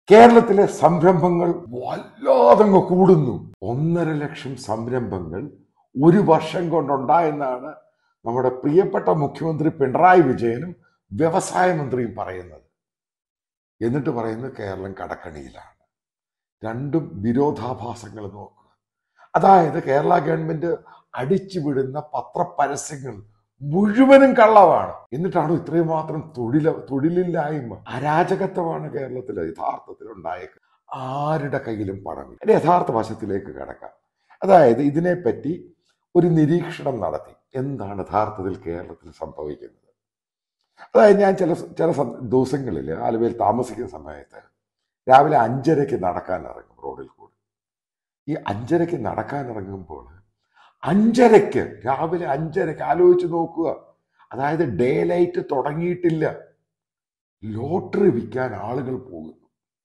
കേരളത്തിലെ സംരംഭങ്ങൾ വല്ലാതങ്ങ് കൂടുന്നു. 1.5 ലക്ഷം സംരംഭങ്ങൾ ഒരു വർഷം കൊണ്ടുണ്ടായെന്നാണ് നമ്മുടെ പ്രിയപ്പെട്ട മുഖ്യമന്ത്രി പിണറായി വിജയനും വ്യവസായ മന്ത്രിയും പറയുന്നത്. എന്നിട്ട് പറയുന്നത് കേരളം കടക്കണിയിലാണ്. രണ്ടും വിരോധാഭാസങ്ങൾ നോക്കുക. അതായത് കേരള ഗവൺമെന്റ് അടിച്ചുവിടുന്ന പത്രപരസ്യങ്ങൾ മുഴുവനും കള്ളമാണ്. എന്നിട്ടാണ് ഇത്രയും മാത്രം തൊഴിലില്ലായ്മ, അരാജകത്വമാണ് കേരളത്തിൽ യഥാർത്ഥത്തിൽ ഉണ്ടായേക്കുന്നത്. ആരുടെ കയ്യിലും പണമില്ല. എന്റെ യഥാർത്ഥ വശത്തിലേക്ക് കടക്കാം. അതായത് ഇതിനെപ്പറ്റി ഒരു നിരീക്ഷണം നടത്തി. എന്താണ് യഥാർത്ഥത്തിൽ കേരളത്തിൽ സംഭവിക്കുന്നത്? അതായത് ഞാൻ ചില ദിവസങ്ങളിൽ ആലുവയിൽ താമസിക്കുന്ന സമയത്ത് രാവിലെ 5:30 നടക്കാൻ ഇറങ്ങും റോഡിൽ കൂടി. ഈ 5:30 നടക്കാൻ ഇറങ്ങുമ്പോൾ രാവിലെ 5:30 ആലോചിച്ച് നോക്കുക. അതായത് ഡേ ലൈറ്റ് തുടങ്ങിയിട്ടില്ല. ലോട്ടറി വിൽക്കാൻ ആളുകൾ പോകുന്നു.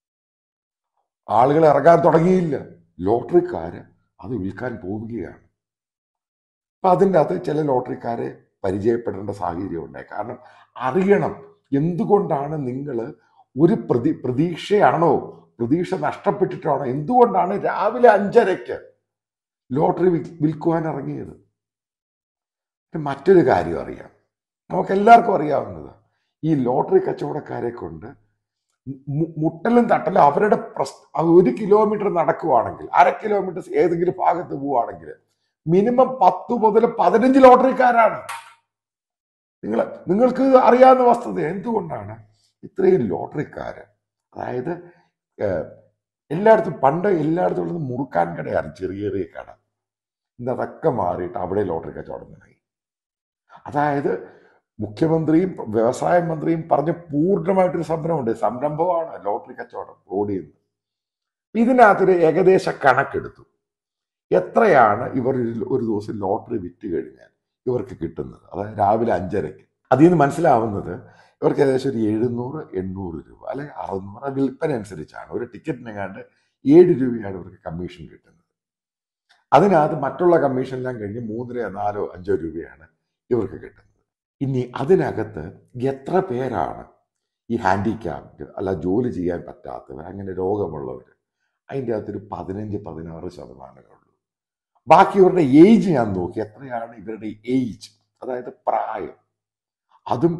ആളുകൾ ഇറങ്ങാൻ തുടങ്ങിയില്ല. ലോട്ടറിക്കാര് അത് വിൽക്കാൻ പോവുകയാണ്. അപ്പൊ അതിൻ്റെ അകത്ത് ചില ലോട്ടറിക്കാരെ പരിചയപ്പെടേണ്ട സാഹചര്യം ഉണ്ടായി. കാരണം അറിയണം എന്തുകൊണ്ടാണ് നിങ്ങൾ ഒരു പ്രതീക്ഷ നഷ്ടപ്പെട്ടിട്ടാണോ, എന്തുകൊണ്ടാണ് രാവിലെ 5:30 ലോട്ടറി വിൽക്കുവാൻ ഇറങ്ങിയത്? മറ്റൊരു കാര്യം അറിയാം, നമുക്കെല്ലാവർക്കും അറിയാവുന്നത്, ഈ ലോട്ടറി കച്ചവടക്കാരെ കൊണ്ട് മുട്ടലും തട്ടലും അവരുടെ 1 കിലോമീറ്റർ നടക്കുവാണെങ്കിൽ, 1/2 കിലോമീറ്റർ ഏതെങ്കിലും ഭാഗത്ത് പോവുകയാണെങ്കിൽ മിനിമം 10 മുതൽ 15 ലോട്ടറിക്കാരാണ്. നിങ്ങൾക്ക് അറിയാവുന്ന വസ്തുത. എന്തുകൊണ്ടാണ് ഇത്രയും ലോട്ടറിക്കാര്? അതായത് പണ്ട് എല്ലായിടത്തും ഉള്ളത് മുറുക്കാൻ കടയാണ്, ചെറിയ ചെറിയ കട. ഇന്നതൊക്കെ മാറിയിട്ട് അവിടെ ലോട്ടറി കച്ചവടം തുടങ്ങി. അതായത് മുഖ്യമന്ത്രിയും വ്യവസായ മന്ത്രിയും പറഞ്ഞ പൂർണ്ണമായിട്ടൊരു സംരംഭമാണ് ലോട്ടറി കച്ചവടം റോഡിൽ നിന്ന്. ഇതിനകത്തൊരു ഏകദേശ കണക്കെടുത്തു. എത്രയാണ് ഇവർ ഒരു ദിവസം ലോട്ടറി വിറ്റ് കഴിഞ്ഞാൽ ഇവർക്ക് കിട്ടുന്നത്? അതായത് രാവിലെ 5:30. അതിൽ നിന്ന് മനസ്സിലാവുന്നത് ഇവർക്ക് ഏകദേശം ഒരു 700-800 രൂപ അല്ലെങ്കിൽ 600 വിൽപ്പന അനുസരിച്ചാണ്. ഒരു ടിക്കറ്റിനെങ്ങാണ്ട് 7 രൂപയാണ് ഇവർക്ക് കമ്മീഷൻ കിട്ടുന്നത്. അതിനകത്ത് മറ്റുള്ള കമ്മീഷനെല്ലാം കഴിഞ്ഞ് 3-4-5 രൂപയാണ് ഇവർക്ക് കിട്ടുന്നത്. ഇനി അതിനകത്ത് എത്ര പേരാണ് ഈ ഹാൻഡിക്യാപ്ഡ്, അല്ല ജോലി ചെയ്യാൻ പറ്റാത്തവർ, അങ്ങനെ രോഗമുള്ളവർ? അതിൻ്റെ അകത്തൊരു 15-16% ബാക്കി ഇവരുടെ ഏജ് ഞാൻ നോക്കി. എത്രയാണ് ഇവരുടെ ഏജ്, അതായത് പ്രായം? അതും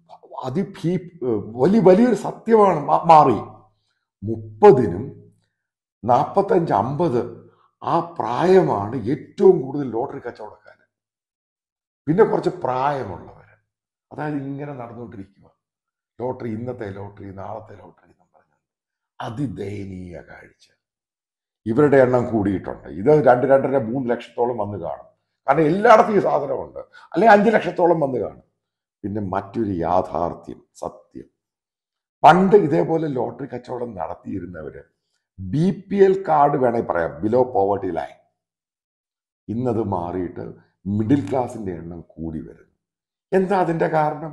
വലിയൊരു സത്യമാണ് മാറി. 30-നും 45-50 ആ പ്രായമാണ് ഏറ്റവും കൂടുതൽ ലോട്ടറി കച്ചവടക്കാർ. പിന്നെ കുറച്ച് പ്രായമുള്ളവർ, അതായത് ഇങ്ങനെ നടന്നുകൊണ്ടിരിക്കുക. ലോട്ടറി, ഇന്നത്തെ ലോട്ടറി, നാളത്തെ ലോട്ടറി എന്നും പറഞ്ഞു. അതിദയനീയ കാഴ്ച. ഇവരുടെ എണ്ണം കൂടിയിട്ടുണ്ട്. ഇത് 2-2.5-3 ലക്ഷത്തോളം വന്ന് കാണും. കാരണം എല്ലായിടത്തും ഈ സാധനമുണ്ട്. അല്ലെങ്കിൽ 5 ലക്ഷത്തോളം വന്ന് കാണും. പിന്നെ മറ്റൊരു യാഥാർത്ഥ്യം, സത്യം, പണ്ട് ഇതേപോലെ ലോട്ടറി കച്ചവടം നടത്തിയിരുന്നവര് BPL കാർഡ് വേണമെങ്കിൽ പറയാം, ബിലോ പോവർട്ടി ലൈൻ. ഇന്നത് മാറിയിട്ട് മിഡിൽ ക്ലാസിന്റെ എണ്ണം കൂടി വരുന്നു. എന്താ അതിന്റെ കാരണം?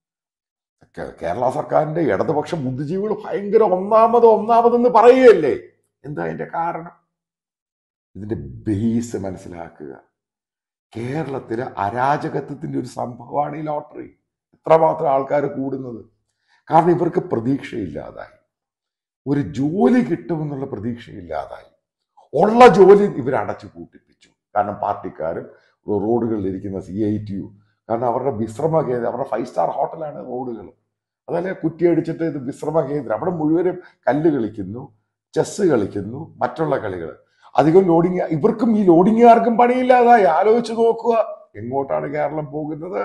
കേരള സർക്കാരിന്റെ ഇടതുപക്ഷ ബുദ്ധിജീവികൾ ഭയങ്കര ഒന്നാമതെന്ന് പറയുകയല്ലേ. എന്താ അതിന്റെ കാരണം? ഇതിന്റെ ബേസ് മനസ്സിലാക്കുക. കേരളത്തിലെ അരാജകത്വത്തിന്റെ ഒരു സംഭവമാണ് ഈ ലോട്ടറി. എത്രമാത്രം ആൾക്കാർ കൂടുന്നത്. കാരണം ഇവർക്ക് പ്രതീക്ഷയില്ലാതായി, ഒരു ജോലി കിട്ടുമെന്നുള്ള പ്രതീക്ഷയില്ലാതായി. ഉള്ള ജോലി ഇവർ അടച്ചു പൂട്ടിപ്പിച്ചു. കാരണം പാർട്ടിക്കാരും റോഡുകളിൽ ഇരിക്കുന്ന CITU, കാരണം അവരുടെ വിശ്രമ കേന്ദ്രം, അവരുടെ 5 സ്റ്റാർ ഹോട്ടലാണ് റോഡുകൾ. അതല്ലേ കുറ്റിയടിച്ചിട്ട് ഇത് വിശ്രമ കേന്ദ്രം. അവിടെ മുഴുവനും കല്ല് കളിക്കുന്നു, ചെസ് കളിക്കുന്നു, മറ്റുള്ള കളികൾ. അധികം ലോഡിങ്. ഇവർക്കും ഈ ലോഡിങ്ങുകാർക്കും പണിയില്ലാതായി. ആലോചിച്ച് നോക്കുക, എങ്ങോട്ടാണ് കേരളം പോകുന്നത്?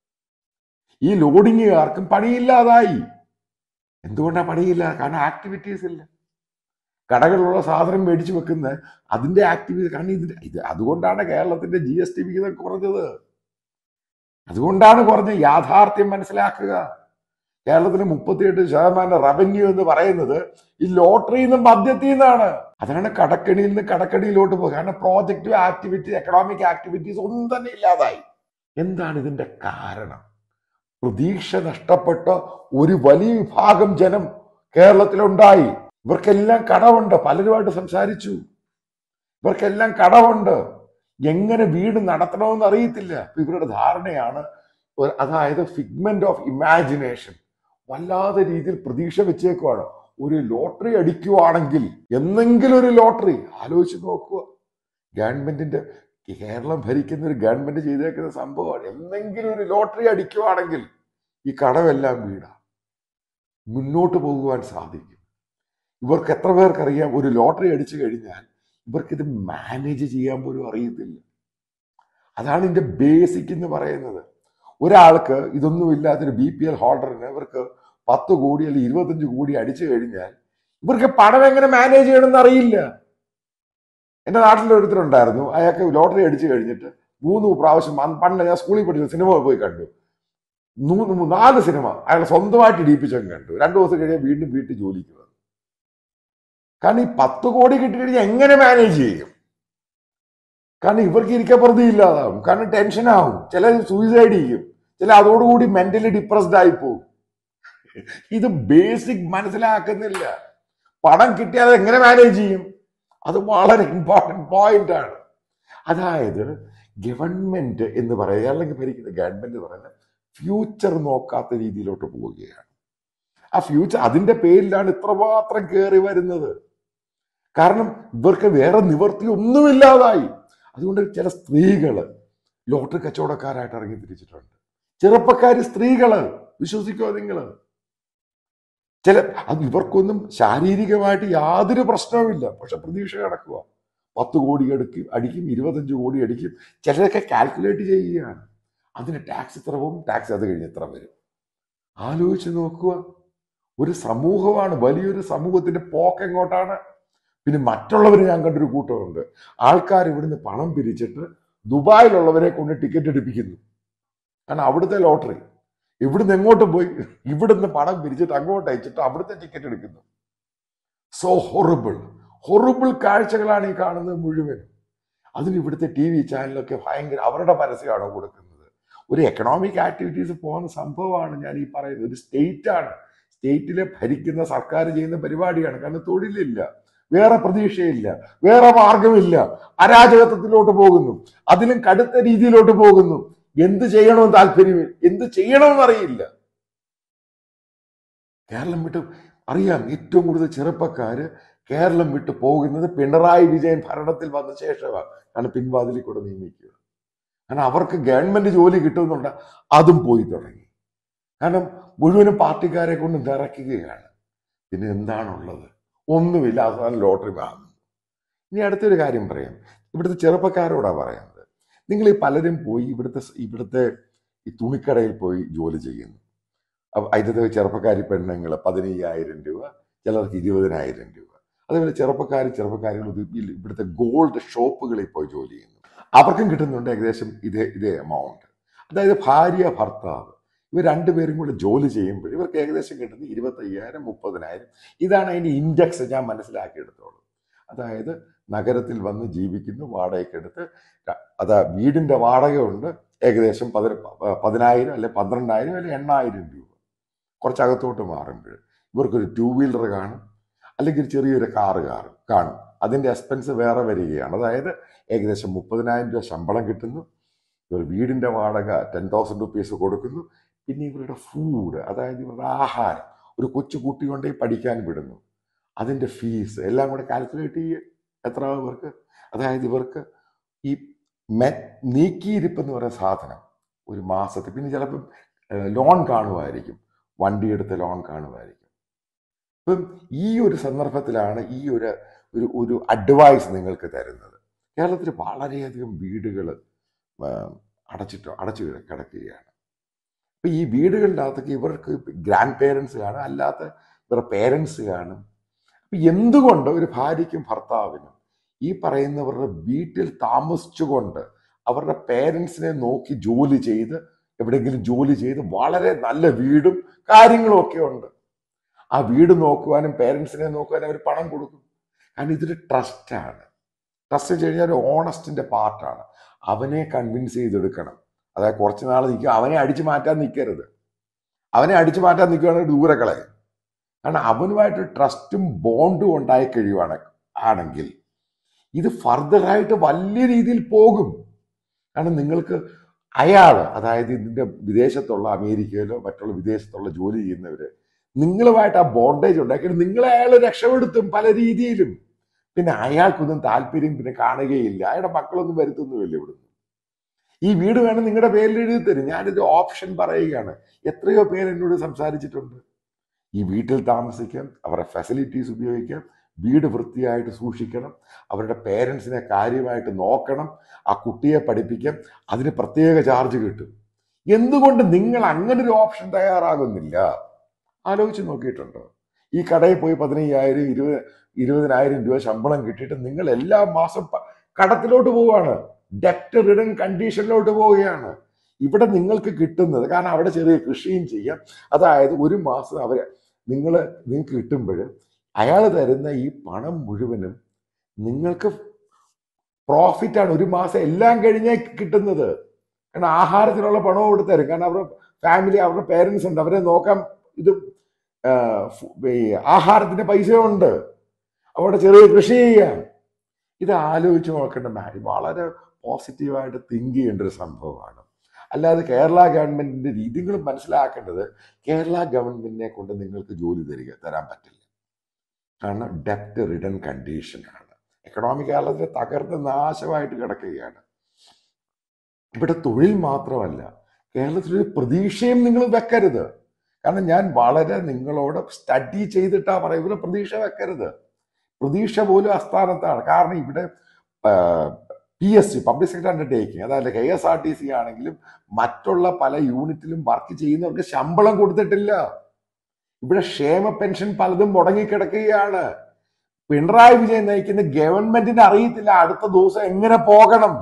ഈ ലോഡിങ്ങുകാർക്കും പണിയില്ലാതായി. എന്തുകൊണ്ടാണ് പണിയില്ല? കാരണം ആക്ടിവിറ്റീസ് ഇല്ല. കടകളിലുള്ള സാധനം മേടിച്ചു വെക്കുന്ന അതിന്റെ ആക്ടിവിറ്റി. കാരണം അതുകൊണ്ടാണ് കേരളത്തിന്റെ GST വിഹിതം കുറഞ്ഞത്. അതുകൊണ്ടാണ് കുറഞ്ഞ. യാഥാർത്ഥ്യം മനസ്സിലാക്കുക. കേരളത്തിന് 38% റവന്യൂ എന്ന് പറയുന്നത് ഈ ലോട്ടറിയിൽ നിന്നും മദ്യത്തിൽ നിന്നാണ്. അതാണ് കടക്കണിയിൽ നിന്ന് കടക്കണിയിലോട്ട് പോകുക. കാരണം പ്രോജക്റ്റ് ആക്ടിവിറ്റി, എക്കണോമിക് ആക്ടിവിറ്റീസ് ഒന്നും തന്നെ ഇല്ലാതായി. എന്താണ് ഇതിന്റെ കാരണം? പ്രതീക്ഷ നഷ്ടപ്പെട്ട ഒരു വലിയ വിഭാഗം ജനം കേരളത്തിലുണ്ടായി. ഇവർക്കെല്ലാം കടമുണ്ട്. പലരുമായിട്ട് സംസാരിച്ചു. ഇവർക്കെല്ലാം കടമുണ്ട്. എങ്ങനെ വീട് നടത്തണമെന്ന് അറിയത്തില്ല. ഇവരുടെ ധാരണയാണ്, അതായത് ഫിഗ്മെന്റ് ഓഫ് ഇമാജിനേഷൻ. വല്ലാത്ത രീതിയിൽ പ്രതീക്ഷ വെച്ചേക്കുവാണ്. ഒരു ലോട്ടറി അടിക്കുവാണെങ്കിൽ, എന്നെങ്കിലും ഒരു ലോട്ടറി ആലോചിച്ച് നോക്കുക. ഗവൺമെന്റിന്റെ, കേരളം ഭരിക്കുന്ന ഒരു ഗവൺമെന്റ് ചെയ്തേക്കുന്ന സംഭവമാണ്. എന്നെങ്കിലും ഒരു ലോട്ടറി അടിക്കുവാണെങ്കിൽ ഈ കടമെല്ലാം വീടാ, മുന്നോട്ട് പോകുവാൻ സാധിക്കും. ഇവർക്ക് എത്ര പേർക്കറിയാം, ഒരു ലോട്ടറി അടിച്ചു കഴിഞ്ഞാൽ ഇവർക്കിത് മാനേജ് ചെയ്യാൻ പോലും അറിയത്തില്ല. അതാണ് ഇതിന്റെ ബേസിക് എന്ന് പറയുന്നത്. ഒരാൾക്ക് ഇതൊന്നും ഇല്ലാത്തൊരു BPL ഹോൾഡറിന് ഇവർക്ക് 10 കോടി അല്ലെങ്കിൽ 25 കോടി അടിച്ചു കഴിഞ്ഞാൽ ഇവർക്ക് പണം എങ്ങനെ മാനേജ് ചെയ്യണമെന്ന് അറിയില്ല. എൻ്റെ നാട്ടിലൊരുത്തരുണ്ടായിരുന്നു, അയാൾക്ക് ലോട്ടറി അടിച്ചു കഴിഞ്ഞിട്ട് 3 പ്രാവശ്യം, പണ്ട് ഞാൻ സ്കൂളിൽ പഠിച്ച സിനിമ പോയി കണ്ടു. 4 സിനിമ അയാൾ സ്വന്തമായിട്ട് ഇടിപ്പിച്ചങ്ങ് കണ്ടു. 2 ദിവസം കഴിയാൻ വീണ്ടും വീട്ടിൽ ജോലിക്ക് വന്നു. കാരണം ഈ 10 കോടി കിട്ടിക്കഴിഞ്ഞാൽ എങ്ങനെ മാനേജ് ചെയ്യും? കാരണം ഇവർക്ക് ഇരിക്കപ്പുറത്തി ഇല്ലാതാവും, കാരണം ടെൻഷനാവും, ചില സൂയിസൈഡ് ചെയ്യും, ചില അതോടുകൂടി മെന്റലി ഡിപ്രസ്ഡ് ആയി പോകും. ഇത് ബേസിക് മനസ്സിലാക്കുന്നില്ല. പണം കിട്ടിയാൽ എങ്ങനെ മാനേജ് ചെയ്യും? അത് വളരെ ഇമ്പോർട്ടൻറ്റ് പോയിന്റ് ആണ്. അതായത് ഗവൺമെന്റ് എന്ന് പറയുക, അല്ലെങ്കിൽ ഭരിക്കുന്ന ഗവൺമെന്റ് എന്ന് പറയുന്നത് ഫ്യൂച്ചർ നോക്കാത്ത രീതിയിലോട്ട് പോവുകയാണ്. ആ ഫ്യൂച്ചർ, അതിന്റെ പേരിലാണ് ഇത്രമാത്രം കയറി വരുന്നത്. കാരണം ഇവർക്ക് വേറെ നിവർത്തി ഒന്നുമില്ലാതായി. അതുകൊണ്ട് ചില സ്ത്രീകള് ലോട്ടറി കച്ചവടക്കാരായിട്ട് ഇറങ്ങി തിരിച്ചിട്ടുണ്ട്. ചെറുപ്പക്കാര് സ്ത്രീകള്, വിശ്വസിക്കോ നിങ്ങള്? അത് ഇവർക്കൊന്നും ശാരീരികമായിട്ട് യാതൊരു പ്രശ്നവുമില്ല, പക്ഷെ പ്രതീക്ഷ കിടക്കുക. 10 കോടി അടിക്കും, 25 കോടി അടിക്കും. ചിലരൊക്കെ കാൽക്കുലേറ്റ് ചെയ്യുകയാണ്, അതിന് ടാക്സ് ഇത്ര പോകും, ടാക്സ് അത് കഴിഞ്ഞ് എത്ര വരും. ആലോചിച്ച് നോക്കുക. ഒരു സമൂഹമാണ്, വലിയൊരു സമൂഹത്തിന്റെ പോക്ക് എങ്ങോട്ടാണ്. പിന്നെ മറ്റുള്ളവർ, ഞാൻ കണ്ടൊരു കൂട്ടമുണ്ട്, ആൾക്കാർ ഇവിടുന്ന് പണം പിരിച്ചിട്ട് ദുബായിലുള്ളവരെ കൊണ്ട് ടിക്കറ്റ് എടുപ്പിക്കുന്നു. കാരണം അവിടുത്തെ ലോട്ടറി ഇവിടുന്ന് എങ്ങോട്ട് പോയി, ഇവിടുന്ന് പണം പിരിച്ചിട്ട് അങ്ങോട്ട് അയച്ചിട്ട് അവിടുത്തെ ടിക്കറ്റ് എടുക്കുന്നു. സോ ഹൊറിബിൾ കാഴ്ചകളാണ് ഈ കാണുന്നത് മുഴുവൻ. അതിന് ഇവിടുത്തെ TV ചാനലൊക്കെ ഭയങ്കര അവരുടെ പരസ്യമാണോ കൊടുക്കുന്നത്? ഒരു എക്കണോമിക് ആക്ടിവിറ്റീസ് പോകുന്ന സംഭവമാണ് ഞാൻ ഈ പറയുന്നത്. ഒരു സ്റ്റേറ്റാണ്, സ്റ്റേറ്റിലെ ഭരിക്കുന്ന സർക്കാർ ചെയ്യുന്ന പരിപാടിയാണ്. കാരണം തൊഴിലില്ല, വേറെ പ്രതീക്ഷയില്ല, വേറെ മാർഗമില്ല, അരാജകത്വത്തിലോട്ട് പോകുന്നു, അതിലും കടുത്ത രീതിയിലോട്ട് പോകുന്നു. എന്ത് ചെയ്യണമെന്ന് താല്പര്യമില്ല, എന്ത് ചെയ്യണമെന്ന് അറിയില്ല. കേരളം വിട്ട്, അറിയാം, ഏറ്റവും കൂടുതൽ ചെറുപ്പക്കാര് കേരളം വിട്ട് പോകുന്നത് പിണറായി വിജയൻ ഭരണത്തിൽ വന്ന ശേഷമാണ്. കാരണം പിൻവാതിലിൽ കൂടെ നിയമിക്കുക. കാരണം അവർക്ക് ഗവൺമെന്റ് ജോലി കിട്ടുന്നുണ്ട്, അതും പോയി തുടങ്ങി. കാരണം മുഴുവനും പാർട്ടിക്കാരെ കൊണ്ട് നിറയ്ക്കുകയാണ്. പിന്നെ എന്താണുള്ളത്? ഒന്നുമില്ല. അവസാനം ലോട്ടറി വാങ്ങും. ഇനി അടുത്തൊരു കാര്യം പറയാം, ഇവിടുത്തെ ചെറുപ്പക്കാരോടാ പറയുന്നത്. നിങ്ങൾ ഈ പലരും പോയി ഇവിടുത്തെ ഈ തുണിക്കടയിൽ പോയി ജോലി ചെയ്യുന്നു. അതിൻ്റെ ചെറുപ്പക്കാരി പെണ്ണുങ്ങൾ 15,000 രൂപ, ചിലർക്ക് 20,000 രൂപ. അതേപോലെ ചെറുപ്പക്കാരികൾ ഇവിടുത്തെ ഗോൾഡ് ഷോപ്പുകളിൽ പോയി ജോലി ചെയ്യുന്നു. അവർക്കും കിട്ടുന്നുണ്ട് ഏകദേശം ഇതേ എമൗണ്ട്. അതായത് ഭാര്യ ഭർത്താവ് ഇവർ രണ്ടുപേരും കൂടെ ജോലി ചെയ്യുമ്പോൾ ഇവർക്ക് ഏകദേശം കിട്ടുന്നത് 25,000, 30,000. ഇതാണ് അതിൻ്റെ ഇൻഡെക്സ് ഞാൻ മനസ്സിലാക്കിയെടുത്തോളൂ. അതായത് നഗരത്തിൽ വന്ന് ജീവിക്കുന്നു, വാടകയ്ക്കെടുത്ത്, വീടിന്റെ വാടകയുണ്ട് ഏകദേശം 10,000 അല്ലെ 12,000 അല്ലെ 8,000 രൂപ. കുറച്ചകത്തോട്ട് മാറുമ്പോൾ ഇവർക്കൊരു 2 വീലർ കാണും, അല്ലെങ്കിൽ ചെറിയൊരു കാറ് കാണും. അതിന്റെ എക്സ്പെൻസ് വേറെ വരികയാണ്. അതായത് ഏകദേശം 30,000 രൂപ ശമ്പളം കിട്ടുന്നു. ഇവർ വീടിന്റെ വാടക 10,000 റുപ്പീസ് കൊടുക്കുന്നു. പിന്നെ ഇവരുടെ ഫുഡ്, അതായത് ഇവരുടെ ആഹാരം, ഒരു കൊച്ചു കുട്ടി കൊണ്ടേ പഠിക്കാൻ വിടുന്നു, അതിന്റെ ഫീസ് എല്ലാം കൂടെ കാൽക്കുലേറ്റ് ചെയ്യുക എത്ര ഇവർക്ക്. അതായത് ഇവർക്ക് ഈ നീക്കിയിരിപ്പ് എന്ന് പറയുന്ന സാധനം ഒരു മാസത്തിൽ, പിന്നെ ചിലപ്പോൾ ലോൺ കാണുമായിരിക്കും, വണ്ടിയെടുത്ത് ലോൺ കാണുമായിരിക്കും. ഇപ്പം ഈ ഒരു സന്ദർഭത്തിലാണ് ഈ ഒരു അഡ്വൈസ് നിങ്ങൾക്ക് തരുന്നത്. കേരളത്തിൽ വളരെയധികം വീടുകൾ അടച്ചു കിടക്കുകയാണ്. അപ്പൊ ഈ വീടുകളുടെ അകത്തൊക്കെ ഇവർക്ക് ഗ്രാൻഡ് പേരൻസ് കാണും, അല്ലാത്ത ഇവരുടെ പേരൻസ് കാണും. അപ്പൊ എന്തുകൊണ്ട് ഒരു ഭാര്യയ്ക്കും ഭർത്താവിനും ഈ പറയുന്നവരുടെ വീട്ടിൽ താമസിച്ചുകൊണ്ട് അവരുടെ പേരൻസിനെ നോക്കി ജോലി ചെയ്ത്, എവിടെയെങ്കിലും ജോലി ചെയ്ത് വളരെ നല്ല വീടും കാര്യങ്ങളും ഒക്കെ ഉണ്ട്, ആ വീട് നോക്കുവാനും പേരൻസിനെ നോക്കുവാനും അവർ പണം കൊടുക്കും. കാരണം ഇതൊരു ട്രസ്റ്റാണ്. ട്രസ്റ്റ് വെച്ച് കഴിഞ്ഞാൽ ഒരു ഓണസ്റ്റിന്റെ പാർട്ടാണ്. അവനെ കൺവിൻസ് ചെയ്തെടുക്കണം. അതായത് കുറച്ച് നാൾ നിൽക്കുക, അവനെ അടിച്ചു മാറ്റാൻ നിൽക്കരുത്. അവനെ അടിച്ചു മാറ്റാൻ നിൽക്കുകയാണെങ്കിൽ ദൂരെ കളയും. കാരണം അവനുമായിട്ട് ട്രസ്റ്റും ബോണ്ടും ഉണ്ടായി ആണെങ്കിൽ ഇത് ഫർദറായിട്ട് വലിയ രീതിയിൽ പോകും. കാരണം നിങ്ങൾക്ക് അയാൾ, അതായത് ഇതിൻ്റെ വിദേശത്തുള്ള അമേരിക്കയിലോ മറ്റുള്ള വിദേശത്തുള്ള ജോലി ചെയ്യുന്നവർ നിങ്ങളുമായിട്ട് ആ ബോണ്ടേജ് ഉണ്ടാക്കിയിട്ട് നിങ്ങളെ അയാൾ രക്ഷപ്പെടുത്തും പല രീതിയിലും. പിന്നെ അയാൾക്കൊന്നും താല്പര്യം പിന്നെ കാണുകയില്ല, അയാളുടെ മക്കളൊന്നും വരുത്തൊന്നുമില്ല ഇവിടുന്ന്. ഈ വീട് വേണം നിങ്ങളുടെ പേരിൽ എഴുതി തരും. ഞാനൊരു ഓപ്ഷൻ പറയുകയാണ്. എത്രയോ പേര് എന്നോട് സംസാരിച്ചിട്ടുണ്ട്. ഈ വീട്ടിൽ താമസിക്കാം, അവരുടെ ഫെസിലിറ്റീസ് ഉപയോഗിക്കാം, വീട് വൃത്തിയായിട്ട് സൂക്ഷിക്കണം, അവരുടെ പേരൻസിനെ കാര്യമായിട്ട് നോക്കണം, ആ കുട്ടിയെ പഠിപ്പിക്കാം, അതിന് പ്രത്യേക ചാർജ് കിട്ടും. എന്തുകൊണ്ട് നിങ്ങൾ അങ്ങനെ ഒരു ഓപ്ഷൻ തയ്യാറാകുന്നില്ല? ആലോചിച്ച് നോക്കിയിട്ടുണ്ടോ? ഈ കടയിൽ പോയി 15,000 20,000 രൂപ ശമ്പളം കിട്ടിയിട്ട് നിങ്ങൾ എല്ലാ മാസം കടത്തിലോട്ട് പോവുകയാണ്, ഡെപ്റ്റ് റിഡൻ കണ്ടീഷനിലോട്ട് പോവുകയാണ്. ഇവിടെ നിങ്ങൾക്ക് കിട്ടുന്നത്, കാരണം അവിടെ ചെറിയ കൃഷിയും ചെയ്യാം, അതായത് ഒരു മാസം നിങ്ങൾക്ക് കിട്ടുമ്പോൾ അയാൾ തരുന്ന ഈ പണം മുഴുവനും നിങ്ങൾക്ക് പ്രോഫിറ്റാണ്. ഒരു മാസം എല്ലാം കഴിഞ്ഞേ കിട്ടുന്നത്. കാരണം ആഹാരത്തിനുള്ള പണവും ഇവിടെ തരും, കാരണം അവരുടെ ഫാമിലി, അവരുടെ പേരൻസ് ഉണ്ട്, അവരെ നോക്കാൻ ഇത് ആഹാരത്തിന്റെ പൈസയുണ്ട്, അവിടെ ചെറിയ കൃഷി ചെയ്യാം. ഇത് ആലോചിച്ച് നോക്കേണ്ട വളരെ പോസിറ്റീവായിട്ട് തിങ്ക് ചെയ്യേണ്ട ഒരു സംഭവമാണ്. അല്ലാതെ കേരള ഗവൺമെന്റിന്റെ രീതികൾ മനസ്സിലാക്കേണ്ടത്, കേരള ഗവൺമെന്റിനെ കൊണ്ട് നിങ്ങൾക്ക് ജോലി തരാൻ പറ്റില്ല. കാരണം ഡെപ്റ്റ് റിഡൻ കണ്ടീഷനാണ്. എക്കണോമിക് കേരളത്തിൽ തകർന്ന് നാശമായിട്ട് കിടക്കുകയാണ്. ഇവിടെ തൊഴിൽ മാത്രമല്ല, കേരളത്തിലൊരു പ്രതീക്ഷയും നിങ്ങൾ വെക്കരുത്. കാരണം ഞാൻ വളരെ നിങ്ങളോട് സ്റ്റഡി ചെയ്തിട്ടാ പറയും, ഇവിടെ പ്രതീക്ഷ വെക്കരുത്. പ്രതീക്ഷ പോലും അസ്ഥാനത്താണ്. കാരണം ഇവിടെ PSC, പബ്ലിക് സെക്ടർ അണ്ടർടേക്കിംഗ്, അതായത് KSRTC ആണെങ്കിലും മറ്റുള്ള പല യൂണിറ്റിലും വർക്ക് ചെയ്യുന്നവർക്ക് ശമ്പളം കൊടുത്തിട്ടില്ല. ഇവിടെ ക്ഷേമ പെൻഷൻ പലതും മുടങ്ങിക്കിടക്കുകയാണ്. പിണറായി വിജയൻ നയിക്കുന്ന ഗവൺമെന്റിന് അറിയത്തില്ല അടുത്ത ദിവസം എങ്ങനെ പോകണം.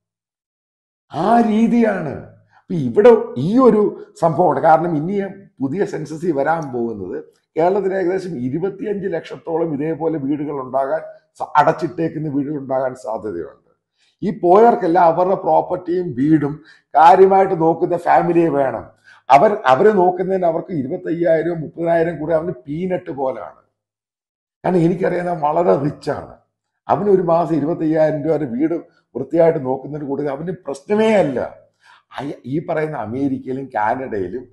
ആ രീതിയാണ്. അപ്പൊ ഇവിടെ ഈ ഒരു സംഭവമുണ്ട്. കാരണം ഇനി പുതിയ സെൻസസിൽ വരാൻ പോകുന്നത് കേരളത്തിൽ ഏകദേശം 25 ലക്ഷത്തോളം ഇതേപോലെ വീടുകൾ ഉണ്ടാകാൻ, അടച്ചിട്ടേക്കുന്ന വീടുകൾ ഉണ്ടാകാൻ സാധ്യതയുണ്ട്. ഈ പോയവർക്കെല്ലാം അവരുടെ പ്രോപ്പർട്ടിയും വീടും കാര്യമായിട്ട് നോക്കുന്ന ഫാമിലിയെ വേണം. അവരെ നോക്കുന്നതിന് അവർക്ക് 25,000 30,000 കൂടെ അവന് പീനട്ട് പോലാണ്. കാരണം എനിക്കറിയാവുന്ന വളരെ റിച്ചാണ്. അവന് ഒരു മാസം 25,000 രൂപ വീട് വൃത്തിയായിട്ട് നോക്കുന്നതിന് കൂടെ അവന് പ്രശ്നമേ അല്ല. ഈ പറയുന്ന അമേരിക്കയിലും കാനഡയിലും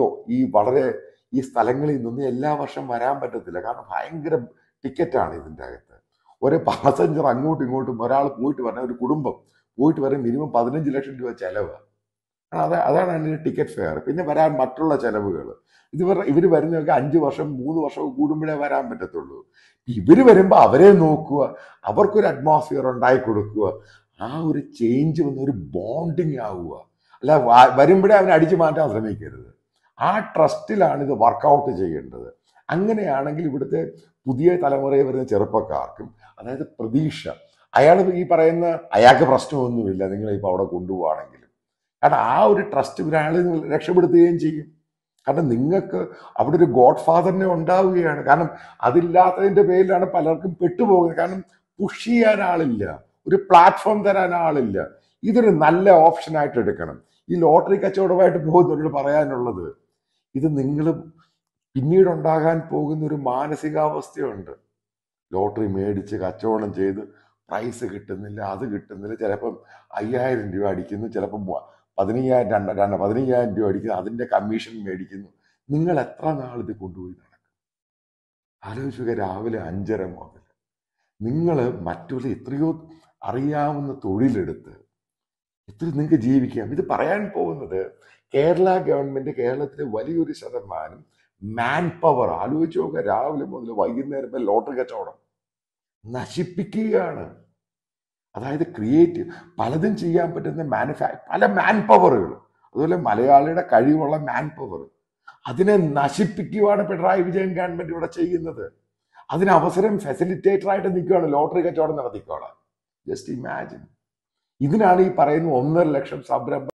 ഈ സ്ഥലങ്ങളിൽ നിന്നൊന്നും എല്ലാ വർഷം വരാൻ പറ്റത്തില്ല. കാരണം ഭയങ്കര ടിക്കറ്റാണ് ഇതിൻ്റെ അകത്ത്. ഒരു പാസഞ്ചർ അങ്ങോട്ടും ഇങ്ങോട്ടും ഒരാൾ പോയിട്ട് വരാൻ, ഒരു കുടുംബം പോയിട്ട് വരാൻ മിനിമം 15 ലക്ഷം രൂപ ചെലവ്. അതാണ് അതിൻ്റെ ടിക്കറ്റ് ഫെയർ. പിന്നെ വരാൻ മറ്റുള്ള ചെലവുകൾ. ഇവർ വരുന്നതൊക്കെ 5 വർഷം 3 വർഷം കൂടുമ്പോഴേ വരാൻ പറ്റത്തുള്ളൂ. ഇവർ വരുമ്പോൾ അവരെ നോക്കുക, അവർക്കൊരു അറ്റ്മോസ്ഫിയർ ഉണ്ടായി കൊടുക്കുക, ആ ഒരു ചേഞ്ച് വന്ന് ഒരു ബോണ്ടിങ് ആവുക. അല്ല വരുമ്പോഴേ അവനെ അടിച്ചു മാറ്റാൻ ശ്രമിക്കരുത്. ആ ട്രസ്റ്റിലാണ് ഇത് വർക്കൗട്ട് ചെയ്യേണ്ടത്. അങ്ങനെയാണെങ്കിൽ ഇവിടുത്തെ പുതിയ തലമുറയിൽ വരുന്ന ചെറുപ്പക്കാർക്കും, അതായത് പ്രതീക്ഷ, അയാൾക്ക് പ്രശ്നമൊന്നുമില്ല നിങ്ങളിപ്പോൾ അവിടെ കൊണ്ടുപോവാണെങ്കിലും, കാരണം ആ ഒരു ട്രസ്റ്റ് ഒരാൾ രക്ഷപ്പെടുത്തുകയും ചെയ്യും. കാരണം നിങ്ങൾക്ക് അവിടെ ഒരു ഗോഡ് ഫാദറിനെ ഉണ്ടാവുകയാണ്. കാരണം അതില്ലാത്തതിൻ്റെ പേരിലാണ് പലർക്കും പെട്ടുപോകുന്നത്. കാരണം പുഷ് ചെയ്യാൻ ആളില്ല, ഒരു പ്ലാറ്റ്ഫോം തരാൻ ആളില്ല. ഇതൊരു നല്ല ഓപ്ഷനായിട്ട് എടുക്കണം. ഈ ലോട്ടറി കച്ചവടമായിട്ട് പോകുന്നവരോട് പറയാനുള്ളത്, ഇത് നിങ്ങൾ പിന്നീട് ഉണ്ടാകാൻ പോകുന്ന ഒരു മാനസികാവസ്ഥയുണ്ട്. ലോട്ടറി മേടിച്ച് കച്ചവടം ചെയ്ത് പ്രൈസ് കിട്ടുന്നില്ല, അത് കിട്ടുന്നില്ല, ചിലപ്പം 5,000 രൂപ അടിക്കുന്നു, ചിലപ്പം 15,000 രൂപ അടിക്കുന്നു, അതിൻ്റെ കമ്മീഷൻ മേടിക്കുന്നു. നിങ്ങൾ എത്ര നാൾ ഇത് കൊണ്ടുപോയി നടക്കും? ആലോചിക്കുക. രാവിലെ 5:30 മുതൽ നിങ്ങൾ മറ്റുള്ള എത്രയോ അറിയാവുന്ന തൊഴിലെടുത്ത് നിങ്ങൾക്ക് ജീവിക്കാം. ഇത് പറയാൻ പോകുന്നത് കേരള ഗവൺമെന്റ് കേരളത്തിലെ വലിയൊരു ശതമാനം മാൻ പവർ, ആലോചിച്ച് നോക്കുക, രാവിലെ മുതൽ വൈകുന്നേരം വരെ ലോട്ടറി കച്ചവടം നശിപ്പിക്കുകയാണ്. അതായത് ക്രിയേറ്റീവ് പലതും ചെയ്യാൻ പറ്റുന്ന പല മാൻ പവറുകൾ, അതുപോലെ മലയാളിയുടെ കഴിവുള്ള മാൻ പവർ, അതിനെ നശിപ്പിക്കുകയാണ് പിണറായി വിജയൻ ഗവൺമെന്റ് ഇവിടെ ചെയ്യുന്നത്. അതിന് അവസരം ഫെസിലിറ്റേറ്ററായിട്ട് നിൽക്കുകയാണ്, ലോട്ടറി കച്ചവടം നടത്തിക്കോളാം. Just imagine. ഇതിനാണ് ഈ പറയുന്ന 1.5 ലക്ഷം സംരംഭം